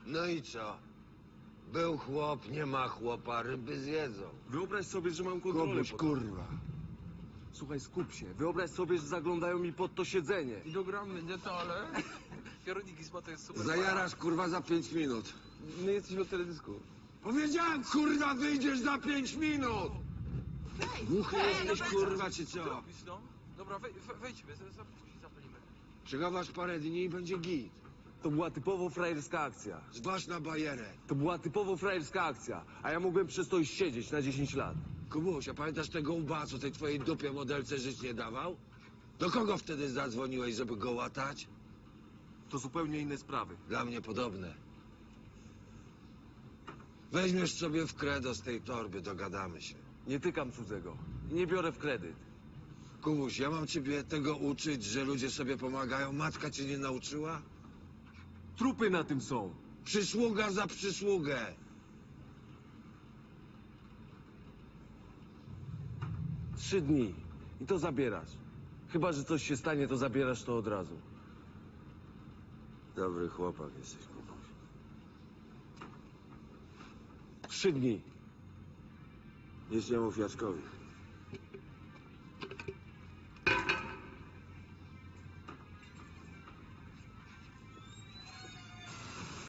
No i co? Był chłop, nie ma chłopa, ryby zjedzą. Wyobraź sobie, że mam kontrolę. Kubuś, kurwa. Słuchaj, skup się. Wyobraź sobie, że zaglądają mi pod to siedzenie. Ogromny detale. Kierunek Gizmo to jest super. Zajarasz, kurwa, za 5 minut. My jesteśmy w teledysku. Powiedziałem, kurwa, wyjdziesz za 5 minut! Głuchy jesteś, kurwa, czy co? Robisz, no? Dobra, wejdźmy, zapalimy. Przechowasz parę dni i będzie git. To była typowo frajerska akcja. Zważ na bajerę. To była typowo frajerska akcja. A ja mógłbym przez to iść siedzieć na 10 lat. Kubuś, a pamiętasz tego łba, co tej twojej dupie modelce żyć nie dawał? Do kogo wtedy zadzwoniłeś, żeby go łatać? To zupełnie inne sprawy. Dla mnie podobne. Weźmiesz sobie w kredo z tej torby, dogadamy się. Nie tykam cudzego. Nie biorę w kredyt. Kubuś, ja mam ciebie tego uczyć, że ludzie sobie pomagają? Matka cię nie nauczyła? Trupy na tym są. Przysługa za przysługę. Trzy dni. I to zabierasz. Chyba że coś się stanie, to zabierasz to od razu. Dobry chłopak jesteś, Kubuś. 3 dni. Nic nie mów Jackowi.